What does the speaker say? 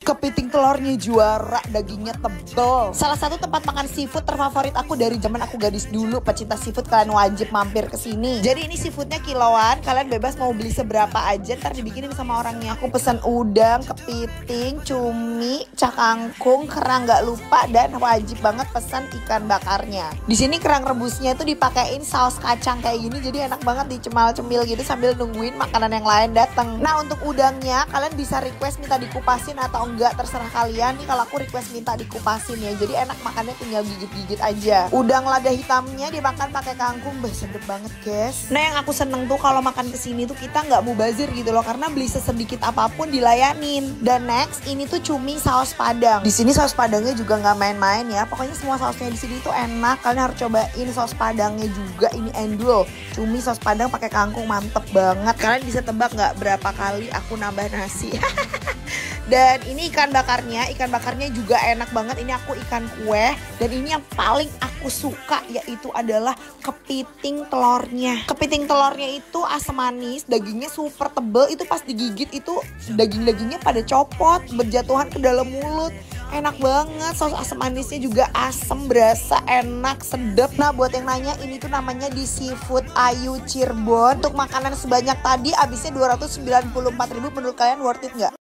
Kepiting telurnya juara, dagingnya tebel. Salah satu tempat makan seafood terfavorit aku dari zaman aku gadis dulu. Pecinta seafood kalian wajib mampir ke sini. Jadi ini seafoodnya kiloan, kalian bebas mau beli seberapa aja, ntar dibikinin sama orangnya. Aku pesan udang, kepiting, cumi, cakangkung, kerang nggak lupa, dan wajib banget pesan ikan bakarnya. Di sini kerang rebusnya itu dipakein saus kacang kayak gini, jadi enak banget dicemal-cemil gitu sambil nungguin makanan yang lain datang. Nah untuk udangnya kalian bisa request minta dikupasin atau enggak, terserah kalian. Nih kalau aku request minta dikupasin ya, jadi enak makannya tinggal gigit-gigit aja. Udang lada hitamnya dimakan pakai kangkung, sedep banget guys. Nah yang aku seneng tuh kalau makan kesini tuh kita nggak mubazir gitu loh, karena beli sesedikit apapun dilayanin. Dan next ini tuh cumi saus padang. Di sini saus padangnya juga nggak main-main ya, pokoknya semua sausnya di sini tuh enak. Kalian harus cobain saus padangnya juga. Ini endul, cumi saus padang pakai kangkung, mantep banget. Kalian bisa tebak nggak berapa kali aku nambah nasi? Dan ini ikan bakarnya juga enak banget. Ini aku ikan kue. Dan ini yang paling aku suka yaitu adalah kepiting telurnya. Kepiting telurnya itu asam manis, dagingnya super tebel. Itu pas digigit itu daging-dagingnya pada copot, berjatuhan ke dalam mulut. Enak banget, saus asam manisnya juga asam, berasa enak, sedap. Nah buat yang nanya, ini tuh namanya di Seafood Ayu Cirebon. Untuk makanan sebanyak tadi habisnya 294.000, menurut kalian worth it nggak?